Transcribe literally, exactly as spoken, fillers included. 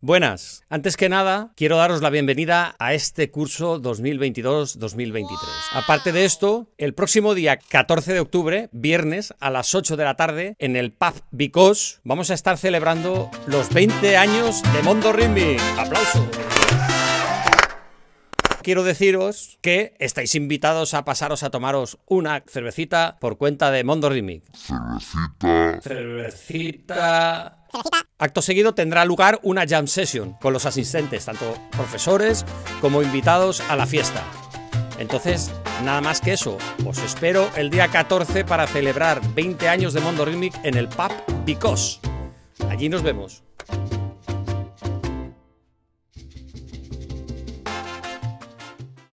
Buenas, antes que nada quiero daros la bienvenida a este curso dos mil veintidós dos mil veintitrés. Aparte de esto, el próximo día catorce de octubre, viernes, a las ocho de la tarde, en el pub Because, vamos a estar celebrando los veinte años de Mondo Rhythmic. ¡Aplauso! Quiero deciros que estáis invitados a pasaros a tomaros una cervecita por cuenta de Mondo Rhythmic. Cervecita. Cervecita. Acto seguido tendrá lugar una jam session con los asistentes, tanto profesores como invitados a la fiesta. Entonces, nada más que eso, os espero el día catorce para celebrar veinte años de Mondo Rhythmic en el pub Because. Allí nos vemos.